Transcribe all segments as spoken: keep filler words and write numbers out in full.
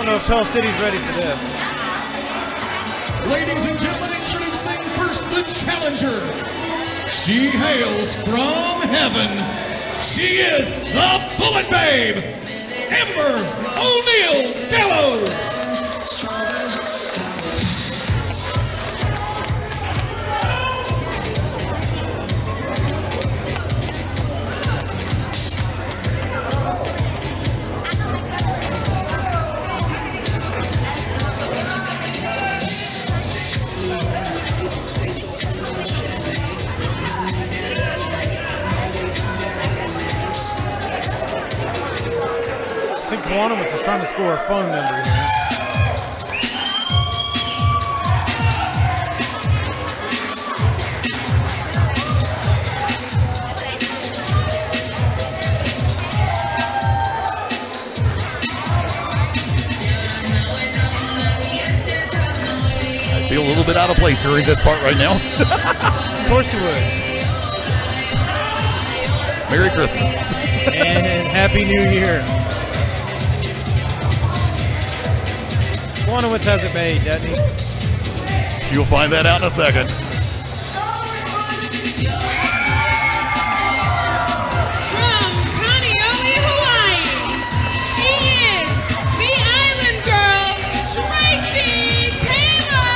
don't know if Pell City's ready for this. Ladies and gentlemen, introducing first the challenger. She hails from heaven. She is the Bullet Babe, Amber O Neal Gallows. I think Quantumits is trying to score a phone number here. I feel a little bit out of place during this part right now. Of course you would. Merry Christmas. And Happy New Year. Quantumits has it made, doesn't he? You'll find that out in a second. From Kaneohe, Hawaii, she is the island girl, Tracy Taylor.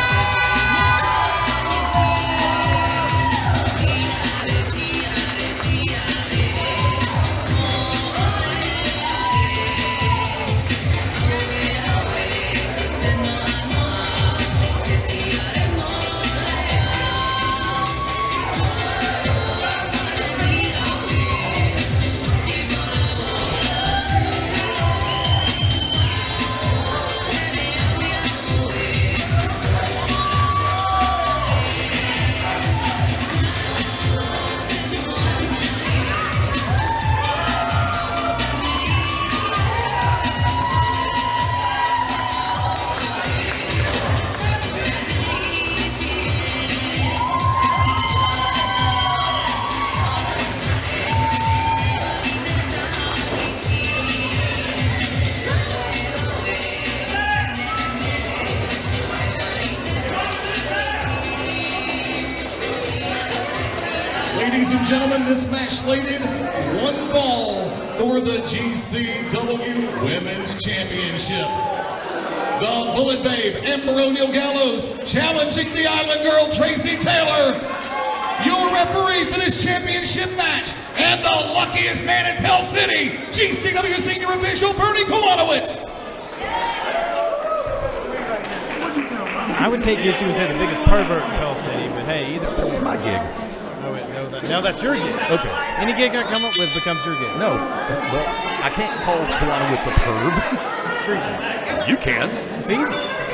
Ladies and gentlemen, this match slated one fall for the G C W Women's Championship. The Bullet Babe, Amber O Neal Gallows, challenging the Island Girl, Tracy Taylor. Your referee for this championship match, and the luckiest man in Pell City, G C W Senior Official Bernie Kowanowitz. I would take issue and say the biggest pervert in Pell City, but hey, either. That was my gig. No, wait, no, that, now that's your gig. Okay. Any gig I come up with becomes your gig. No, well, I can't call Kowanowitz a perv. Sure you can. You can. It's easy.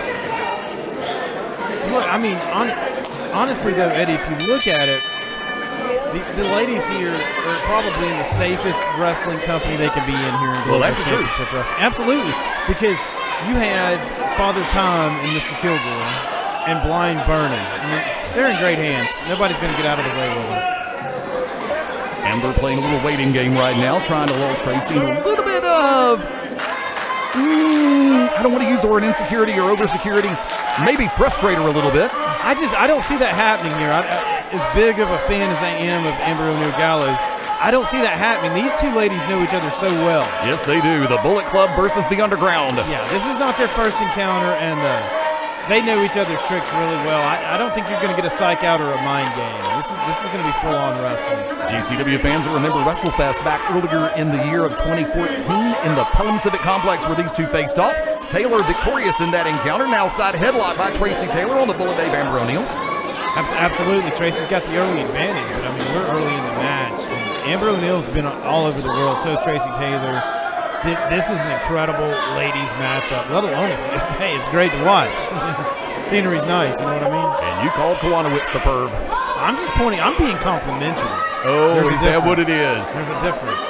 Look, I mean, on, honestly though, Eddie, if you look at it, the, the ladies here are probably in the safest wrestling company they can be in here in Well, Global that's the truth. Championship Wrestling. Absolutely, because you had Father Time and Mister Kilgore and Blind Bernie. I mean, they're in great hands. Nobody's going to get out of the way with them. Amber playing a little waiting game right now, trying to lull Tracy into a little bit of, mm, I don't want to use the word insecurity or over-security, maybe frustrate her a little bit. I just, I don't see that happening here. I, I, as big of a fan as I am of Amber O Neal Gallows, I don't see that happening. These two ladies know each other so well. Yes, they do. The Bullet Club versus the Underground. Yeah, this is not their first encounter, and uh, they know each other's tricks really well. I, I don't think you're going to get a psych out or a mind game. This is this is going to be full-on wrestling. G C W fans will remember WrestleFest back earlier in the year of twenty fourteen in the Pelham Civic Complex where these two faced off. Taylor victorious in that encounter. Now side headlock by Tracy Taylor on the Bullet Babe Amber O Neal. Absolutely, Tracy's got the early advantage, but I mean, we're early in the match. Amber O Neal's been all over the world, so is Tracy Taylor. This is an incredible ladies matchup, let alone, it's, it's, hey, it's great to watch. Scenery's nice, you know what I mean? And you called Kowanowitz the perv. I'm just pointing, I'm being complimentary. Oh, There's is that what it is? There's a difference.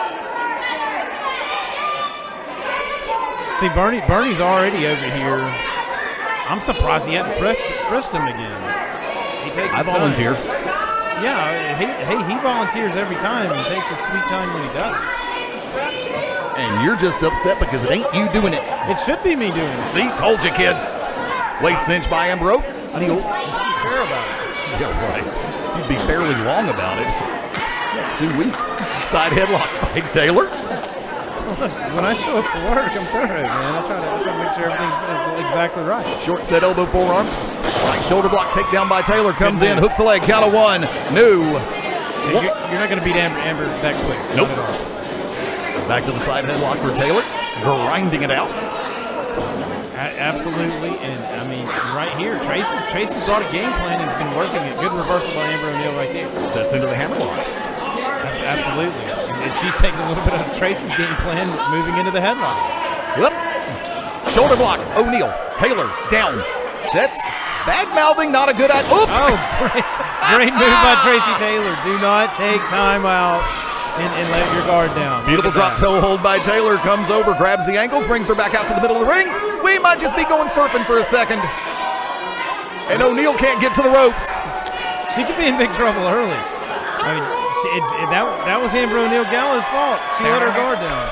See, Bernie, Bernie's already over here. I'm surprised he hasn't frisked, frisked him again. He takes his I volunteer. Time. Yeah, he, hey, he volunteers every time and takes his sweet time when he does it. And you're just upset because it ain't you doing it. It should be me doing it. See, told you, kids. Waist cinch by Amber. Neal. Fair about it. Yeah, right. You'd be fairly wrong about it. Two weeks. Side headlock by Taylor. When I show up for work, I'm thorough, man. I try to, I try to make sure everything's exactly right. Short set elbow forearms. Right shoulder block takedown by Taylor. Comes in, hooks the leg, count of one. No. Yeah, you're, you're not going to beat Amber, Amber that quick. Nope. Not at all. Back to the side headlock for Taylor. Grinding it out. A- absolutely. And, I mean, right here, Tracy's, Tracy's brought a game plan and has been working it. Good reversal by Amber O'Neal right there. Sets into the hammerlock. Absolutely. And she's taking a little bit of Tracy's game plan moving into the headlock. Whoop. Shoulder block. O'Neal. Taylor down. Sets. Bad mouthing. Not a good idea. Oh, great, great move by Tracy Taylor. Do not take time out and, and let your guard down. Beautiful drop toe hold by Taylor. Comes over, grabs the ankles, brings her back out to the middle of the ring. We might just be going surfing for a second. And O'Neal can't get to the ropes. She could be in big trouble early. I mean, she, it's, it, that, that was Amber O'Neal Gallows' fault. She let her guard down.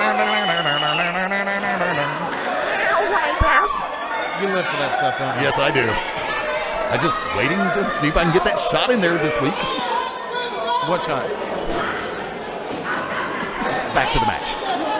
You live for that stuff, don't you? Yes, I do. I'm just waiting to see if I can get that shot in there this week. What shot? Back to the match.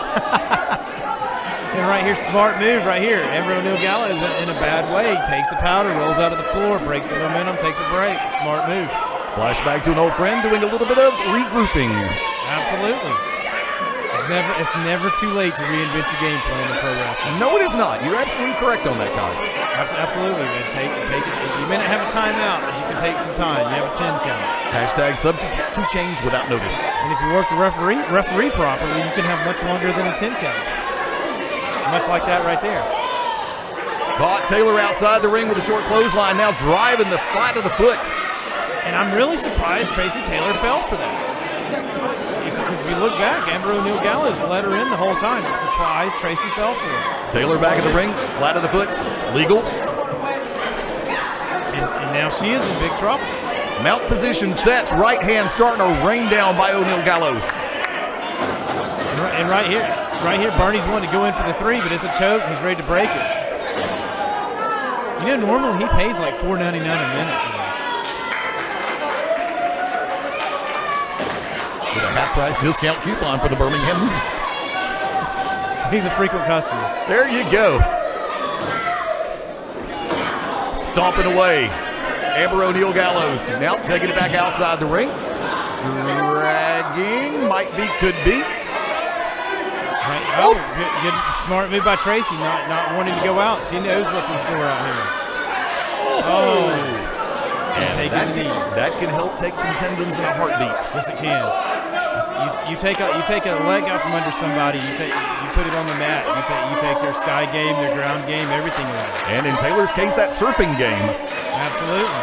And right here, smart move right here. Amber O'Neal Gallows in a bad way. Takes the powder, rolls out of the floor, breaks the momentum, takes a break. Smart move. Flashback to an old friend doing a little bit of regrouping. Absolutely. It's never, it's never too late to reinvent your game plan in pro wrestling. No, it is not. You're absolutely correct on that, guys. Absolutely, man. Take, take it. You may not have a timeout, but you can take some time. You have a ten count. Hashtag subject to change without notice. And if you work the referee referee properly, you can have much longer than a ten count. Much like that right there. Caught Taylor outside the ring with a short clothesline, now driving the flat of the foot. And I'm really surprised Tracy Taylor fell for that. Because if you look back, Amber O'Neal Gallows let her in the whole time. I'm surprised Tracy fell for it. Taylor back in the ring, flat of the foot, legal. And, and now she is in big trouble. Mount position sets, right hand starting to rain down by O'Neal Gallows. And right, and right here, right here, Barney's wanting to go in for the three, but it's a choke. He's ready to break it. You know, normally he pays like four ninety-nine a minute for that. With a half price discount coupon for the Birmingham News. He's a frequent customer. There you go. Stomping away. Amber O'Neal Gallows now taking it back outside the ring. Dragging, might be, could be. Right. Oh, good, good, smart move by Tracy, not not wanting to go out. She knows what's in store out here. Oh, and taking that, the knee. That can help take some tendons in a heartbeat. Yes, it can. You, you take a you take a leg out from under somebody. You take you put it on the mat. You take you take their sky game, their ground game, everything away. And in Taylor's case, that surfing game. Absolutely.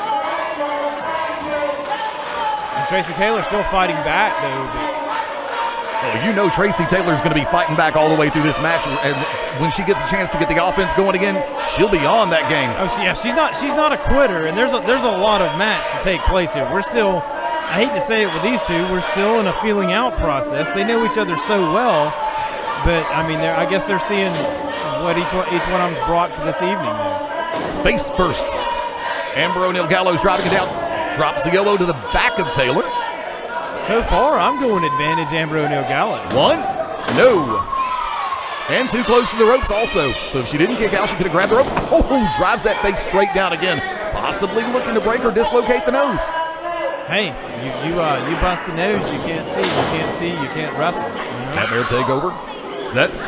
And Tracy Taylor still fighting back though. But oh, you know Tracy Taylor's going to be fighting back all the way through this match, and when she gets a chance to get the offense going again, she'll be on that game. Oh, she, yeah, she's not she's not a quitter, and there's a there's a lot of match to take place here. We're still. I hate to say it with these two, we're still in a feeling out process. They know each other so well, but I mean, I guess they're seeing what each one, each one of them's brought for this evening. There. Face first. Amber O'Neal Gallows dropping it down, drops the elbow to the back of Taylor. So far, I'm going advantage Amber O'Neal Gallows. One, no. And too close to the ropes also. So if she didn't kick out, she could have grabbed the rope. Oh, drives that face straight down again, possibly looking to break or dislocate the nose. Hey, you you uh you bust a nose, you can't see, you can't see, you can't wrestle. You know? Snapmare takeover. Sets.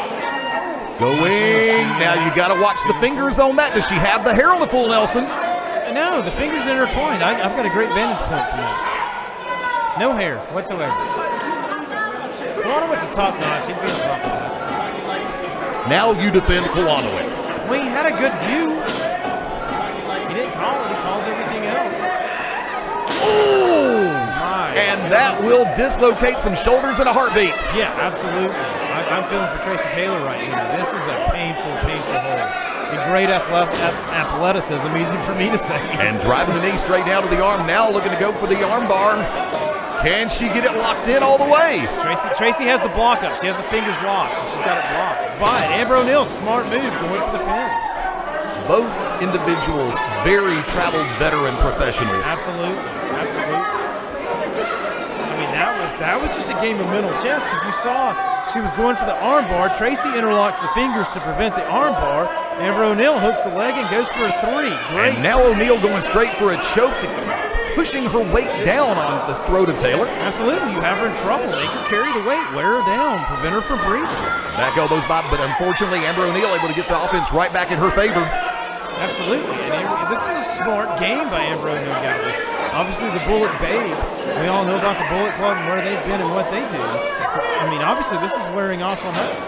Going. Now you got to watch the fingers on that. Does she have the hair on the full Nelson? No, the fingers intertwined. I, I've got a great vantage point from that. No hair whatsoever. Kwanowitz is top notch. He'd be on top of that. Now you defend Kwanowitz. Well, he had a good view. He didn't call it. He calls everything else. Oh, my. And that will dislocate some shoulders in a heartbeat. Yeah, absolutely. I, I'm feeling for Tracy Taylor right now. This is a painful, painful hold. A great athleticism, easy for me to say. And driving the knee straight down to the arm. Now looking to go for the arm bar. Can she get it locked in all the way? Tracy, Tracy has the block up. She has the fingers locked, so she's got it blocked. But Amber O'Neal, smart move, going for the pin. Both individuals, very traveled veteran professionals. Absolutely, absolutely. I mean, that was that was just a game of mental chess because you saw she was going for the arm bar. Tracy interlocks the fingers to prevent the arm bar. Amber O'Neal hooks the leg and goes for a three. Great. And now O'Neal going straight for a choke, to pushing her weight down on the throat of Taylor. Absolutely, you have her in trouble. Make her carry the weight, wear her down, prevent her from breathing. Back elbows by, but unfortunately Amber O'Neal able to get the offense right back in her favor. Absolutely, and Amber, this is a smart game by Amber O'Neal Gallows. Obviously, the Bullet Babe, we all know about the Bullet Club and where they've been and what they do. So, I mean, obviously, this is wearing off on her.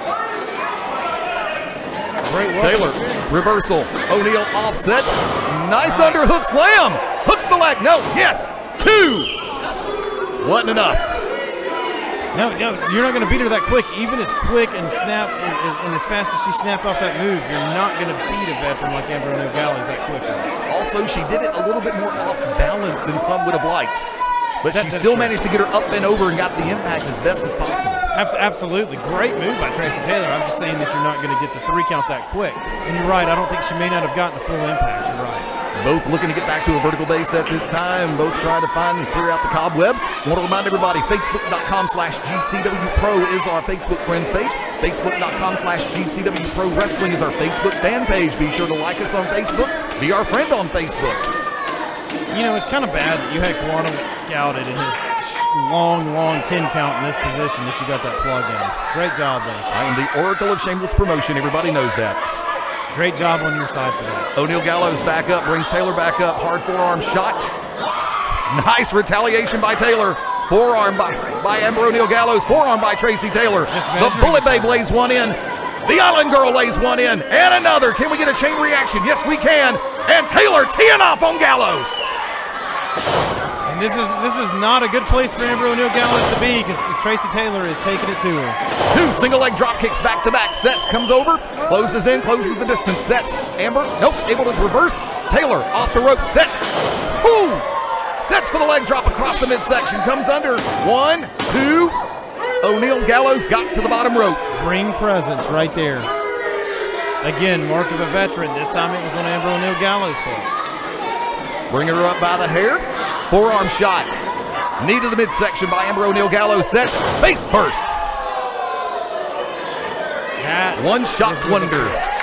Great work. Taylor, reversal. O'Neal offsets. Nice, nice underhook slam. Hooks the leg. No, yes. Two. Wasn't enough. No, no, you're not going to beat her that quick. Even as quick and snap and, and as fast as she snapped off that move, you're not going to beat a veteran like Amber O'Neal Gallows that quickly. Also, she did it a little bit more off balance than some would have liked. But that, she still true. managed to get her up and over and got the impact as best as possible. Absolutely. Great move by Tracy Taylor. I'm just saying that you're not going to get the three count that quick. And you're right. I don't think she may not have gotten the full impact. You're right. Both looking to get back to a vertical base at this time. Both trying to find and clear out the cobwebs. I want to remind everybody, Facebook.com slash GCWPro is our Facebook friends page. Facebook.com slash GCWPro Wrestling is our Facebook fan page. Be sure to like us on Facebook. Be our friend on Facebook. You know, it's kind of bad that you had Kawano scouted in his long, long ten count in this position that you got that plug in. Great job, though. I am the Oracle of Shameless Promotion. Everybody knows that. Great job on your side for that. O'Neal Gallows back up, brings Taylor back up. Hard forearm shot. Nice retaliation by Taylor. Forearm by, by Amber O'Neal Gallows. Forearm by Tracy Taylor. The Bullet Babe lays one in. The Island Girl lays one in. And another. Can we get a chain reaction? Yes, we can. And Taylor teeing off on Gallows. And this is this is not a good place for Amber O'Neal Gallows to be because Tracy Taylor is taking it to her. Two single leg drop kicks back to back. Sets, comes over, closes in, closes the distance. Sets, Amber, nope, able to reverse. Taylor off the rope, set. Woo! Sets for the leg drop across the midsection. Comes under. One, two. O'Neal Gallows got to the bottom rope. Ring presence right there. Again, mark of a veteran. This time it was on Amber O'Neal Gallows' part. Bringing her up by the hair. Forearm shot. Knee to the midsection by Amber O'Neal Gallows. Sets face first. That One shot wonder.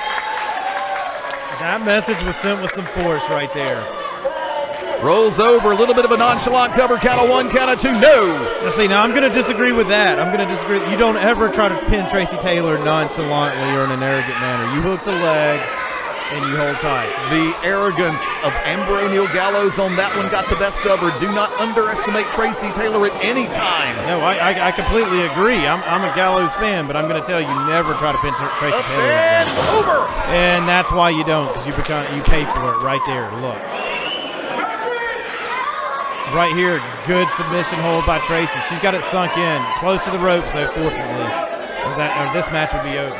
That message was sent with some force right there. Rolls over, a little bit of a nonchalant cover. Count of one, count of two, no. Now see, now I'm going to disagree with that. I'm going to disagree. You don't ever try to pin Tracy Taylor nonchalantly or in an arrogant manner. You hook the leg and you hold tight. The arrogance of Amber O'Neal Gallows on that one got the best of her. Do not underestimate Tracy Taylor at any time. No, I, I, I completely agree. I'm, I'm a Gallows fan, but I'm going to tell you, never try to pin Tracy Up Taylor. and over. And that's why you don't, because you become you pay for it right there. Look. Right here, good submission hold by Tracy. She's got it sunk in, close to the ropes, though, fortunately. Or that, or this match would be over.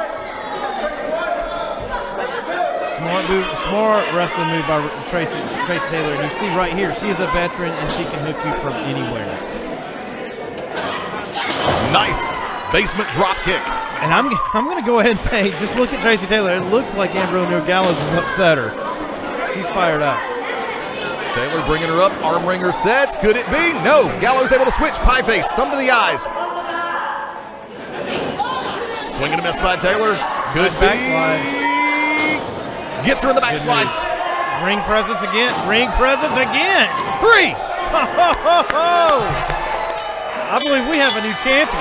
Smart move, smart wrestling move by Tracy, Tracy Taylor. And you see right here, she is a veteran, and she can hook you from anywhere. Nice basement drop kick. And I'm, I'm going to go ahead and say, just look at Tracy Taylor. It looks like Amber O'Neal Gallows has upset her. She's fired up. Taylor bringing her up, arm wringer sets. Could it be? No. Gallows able to switch. Pie face, thumb to the eyes. Swinging a miss by Taylor. Could Nice backslide. Gets her in the backslide. Ring presence again. Ring presence again. Three. Ho, ho, ho, ho. I believe we have a new champion.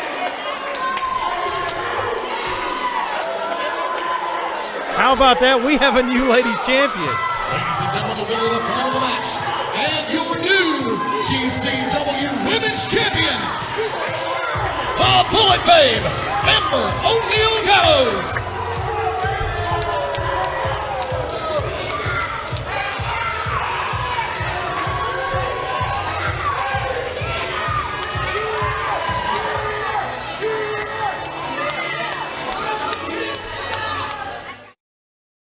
How about that? We have a new ladies champion. Ladies and gentlemen, the winner of the final match and your new G C W Women's Champion, the Bullet Babe, Amber O'Neal Gallows.